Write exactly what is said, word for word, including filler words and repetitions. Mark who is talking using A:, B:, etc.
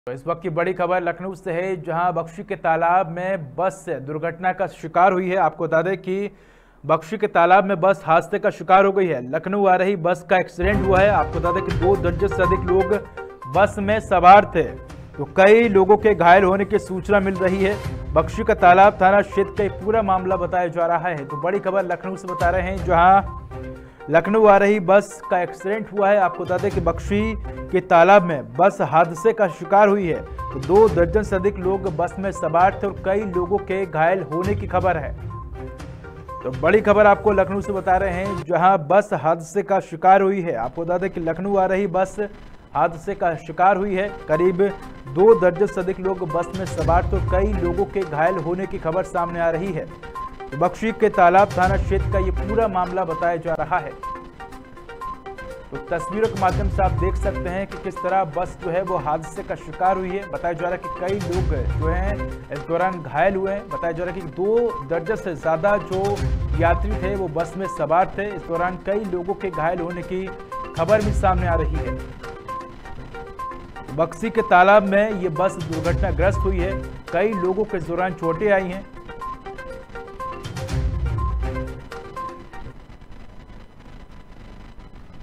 A: तो इस वक्त की बड़ी खबर लखनऊ से है, जहां बख्शी के तालाब में बस दुर्घटना का शिकार हुई है। आपको बता दें कि बख्शी के तालाब में बस हादसे का शिकार हो गई है। लखनऊ आ रही बस का एक्सीडेंट हुआ है। आपको बता दें कि दो दर्जन से अधिक लोग बस में सवार थे, तो कई लोगों के घायल होने की सूचना मिल रही है। बख्शी का तालाब थाना क्षेत्र का पूरा मामला बताया जा रहा है। तो बड़ी खबर लखनऊ से बता रहे हैं, जहां लखनऊ आ रही बस का एक्सीडेंट हुआ है। आपको बता दें कि बख्शी के तालाब में बस हादसे का शिकार हुई है, तो दो दर्जन से अधिक लोग बस में सवार थे और कई लोगों के घायल होने की खबर है। तो बड़ी खबर आपको लखनऊ से बता रहे हैं, जहां बस हादसे का शिकार हुई है। आपको बता दें कि लखनऊ आ रही बस हादसे का शिकार हुई है। करीब दो दर्जन से अधिक लोग बस में सवार थे और कई लोगों के घायल होने की खबर सामने आ रही है। तो बख्शी के तालाब थाना क्षेत्र का ये पूरा मामला बताया जा रहा है। तो तस्वीरों के माध्यम से आप देख सकते हैं कि किस तरह बस जो है वो हादसे का शिकार हुई है। बताया जा रहा है कि कई लोग जो हैं इस दौरान घायल हुए हैं। बताया जा रहा है कि दो दर्जन से ज्यादा जो यात्री थे वो बस में सवार थे। इस दौरान कई लोगों के घायल होने की खबर भी सामने आ रही है। बख्शी के तालाब में ये बस दुर्घटनाग्रस्त हुई है। कई लोगों के दौरान चोटें आई हैं।